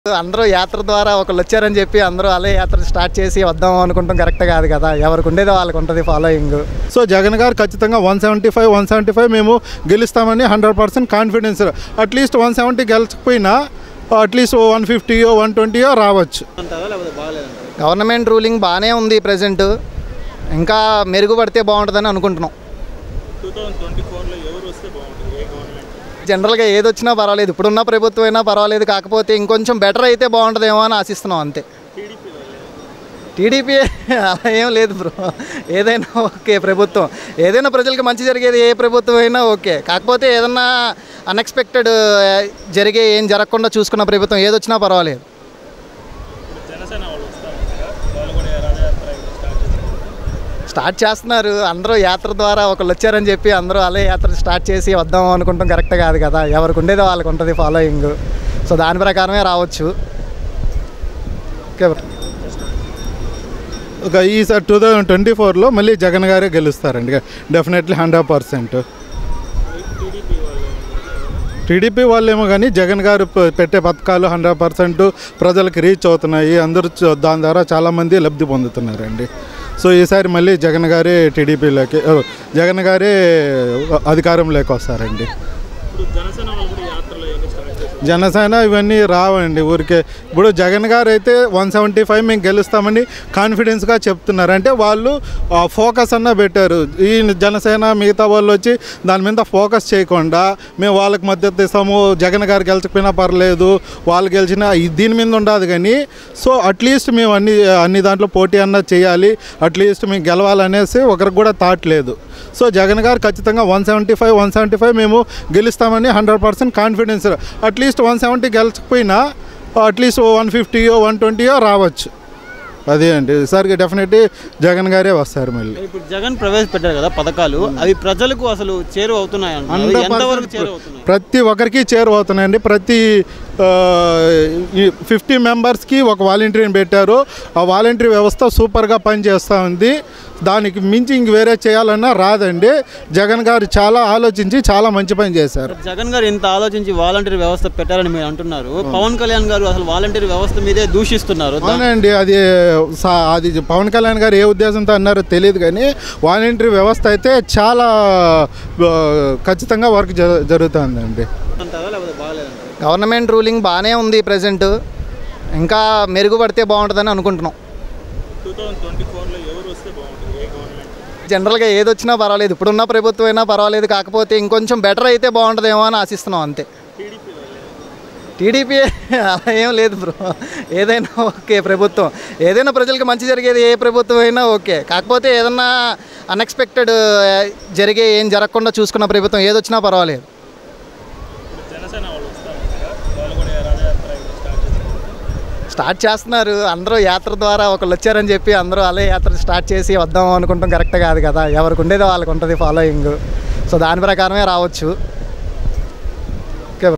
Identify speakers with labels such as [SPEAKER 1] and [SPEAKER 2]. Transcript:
[SPEAKER 1] అందరూ యాత్ర ద్వారా ఒకళ్ళు వచ్చారని చెప్పి అందరూ అలే యాత్ర స్టార్ట్ చేసి వద్దాం అనుకుంటాం కరెక్ట్ కాదు కదా. ఎవరికి ఉండేది వాళ్ళకి ఉంటుంది ఫాలోయింగ్.
[SPEAKER 2] సో జగన్ గారు ఖచ్చితంగా 175 మేము గెలుస్తామని 100% కాన్ఫిడెన్స్. అట్లీస్ట్ 170 గెలచకపోయినా అట్లీస్ట్ 150 120 రావచ్చు.
[SPEAKER 1] గవర్నమెంట్ రూలింగ్ బాగానే ఉంది ప్రజెంట్, ఇంకా మెరుగుపడితే బాగుంటుందని అనుకుంటున్నాం.
[SPEAKER 3] 2024లో ఎవరు వస్తే బాగుంటుంది? ఏ గవర్నమెంట్?
[SPEAKER 1] జనరల్గా ఏది వచ్చినా పర్వాలేదు, ఇప్పుడున్న ప్రభుత్వం అయినా పర్వాలేదు, కాకపోతే ఇంకొంచెం బెటర్ అయితే బాగుంటుందేమో అని ఆశిస్తున్నాం అంతే. టీడీపీ అలా ఏం లేదు బ్రో, ఏదైనా ఓకే ప్రభుత్వం, ఏదైనా ప్రజలకు మంచి జరిగేది ఏ ప్రభుత్వం అయినా ఓకే. కాకపోతే ఏదన్నా అన్ఎక్స్పెక్టెడ్ జరిగే ఏం జరగకుండా చూసుకున్న ప్రభుత్వం ఏది వచ్చినా పర్వాలేదు.
[SPEAKER 3] జనసేన వాళ్ళు వస్తారంటారా? వాళ్ళు కూడా రథయాత్ర
[SPEAKER 1] స్టార్ట్ చేస్తున్నారు. అందరూ యాత్ర ద్వారా ఒకళ్ళు వచ్చారని చెప్పి అందరూ అలే యాత్ర స్టార్ట్ చేసి వద్దాం అనుకుంటాం కరెక్ట్ కాదు కదా. ఎవరికి ఉండేది వాళ్ళకి ఉంటుంది ఫాలోయింగ్. సో దాని ప్రకారమే రావచ్చు. Okay bro.
[SPEAKER 2] ఈసారి 2024లో మళ్ళీ జగన్ గారే గెలుస్తారండి డెఫినెట్లీ 100%. టీడీపీ వాళ్ళేమో కానీ జగన్ గారు పెట్టే పథకాలు 100% ప్రజలకు రీచ్ అవుతున్నాయి. అందరూ దాని ద్వారా చాలామంది లబ్ధి పొందుతున్నారండి. సో ఈసారి మళ్ళీ జగన్ గారే టీడీపీలోకి, జగన్ గారే అధికారంలోకి వస్తారండి. జనసేన ఇవన్నీ రావండి ఊరికే. ఇప్పుడు జగన్ గారు అయితే 175 మేము గెలుస్తామని కాన్ఫిడెన్స్గా చెప్తున్నారు. అంటే వాళ్ళు ఫోకస్ అన్న పెట్టారు. ఈ జనసేన మిగతా వాళ్ళు వచ్చి దాని మీద ఫోకస్ చేయకుండా మేము వాళ్ళకి మద్దతు ఇస్తాము, జగన్ గారు గెలిచకపోయినా పర్లేదు, వాళ్ళు గెలిచినా దీని మీద ఉండదు. కానీ సో అట్లీస్ట్ మేము అన్ని దాంట్లో పోటీ అన్న చేయాలి, అట్లీస్ట్ మేము గెలవాలనేసి ఒకరికి కూడా థాట్ లేదు. సో జగన్ గారు ఖచ్చితంగా 175 మేము గెలుస్తామని 100% కాన్ఫిడెన్స్. అట్లీస్ట్ 170 గెలచకపోయినా అట్లీస్ట్ 150 120 రావచ్చు. అదే అండి ఈసారి డెఫినెట్లీ జగన్ గారే వస్తారు. మళ్ళీ
[SPEAKER 4] ఇప్పుడు జగన్ ప్రవేశపెట్టారు కదా పథకాలు, అవి ప్రజలకు అసలు చేరువవుతున్నాయి?
[SPEAKER 2] ప్రతి ఒక్కరికి చేరువవుతున్నాయండి. ప్రతి 50 మెంబర్స్కి ఒక వాలంటీర్ని పెట్టారు. ఆ వాలంటీర్ వ్యవస్థ సూపర్గా పనిచేస్తూ ఉంది. దానికి మించి ఇంక వేరే చేయాలన్నా రాదండి. జగన్ గారు చాలా ఆలోచించి చాలా మంచి పని చేశారు.
[SPEAKER 4] జగన్ గారు ఇంత ఆలోచించి వాలంటీర్ వ్యవస్థ పెట్టారని మీరు అంటున్నారు. పవన్ కళ్యాణ్ గారు అసలు వాలంటీర్ వ్యవస్థ మీదే దూషిస్తున్నారు.
[SPEAKER 2] అవునండి, అది పవన్ కళ్యాణ్ గారు ఏ ఉద్దేశంతో అన్నారో తెలియదు. కానీ వాలంటీర్ వ్యవస్థ అయితే చాలా ఖచ్చితంగా వర్క్ జరుగుతుందండి.
[SPEAKER 1] గవర్నమెంట్ రూలింగ్ బాగానే ఉంది ప్రజెంట్, ఇంకా మెరుగుపడితే బాగుంటుందని అనుకుంటున్నాం.
[SPEAKER 3] 2024లో ఎవరు వస్తే బాగుంటుంది? ఏ గవర్నమెంట్?
[SPEAKER 1] జనరల్గా ఏది వచ్చినా పర్వాలేదు, ఇప్పుడున్న ప్రభుత్వం అయినా పర్వాలేదు, కాకపోతే ఇంకొంచెం బెటర్ అయితే బాగుంటుందేమో అని ఆశిస్తున్నాం అంతే. టీడీపీ అలా ఏం లేదు బ్రో, ఏదైనా ఓకే ప్రభుత్వం, ఏదైనా ప్రజలకు మంచి జరిగేది ఏ ప్రభుత్వం అయినా ఓకే. కాకపోతే ఏదన్నా అన్ఎక్స్పెక్టెడ్ జరిగే ఏం జరగకుండా చూసుకున్న ప్రభుత్వం ఏది వచ్చినా పర్వాలేదు.
[SPEAKER 3] జనసేన వాళ్ళు వస్తారంటారా? వాళ్ళు కూడా రథయాత్ర
[SPEAKER 1] స్టార్ట్ చేస్తున్నారు. అందరూ యాత్ర ద్వారా ఒకళ్ళు వచ్చారని చెప్పి అందరూ అలే యాత్ర స్టార్ట్ చేసి వద్దాం అనుకుంటాం కరెక్ట్ కాదు కదా. ఎవరికి ఉండేది వాళ్ళకి ఉంటుంది ఫాలోయింగ్. సో దాని ప్రకారమే రావచ్చు.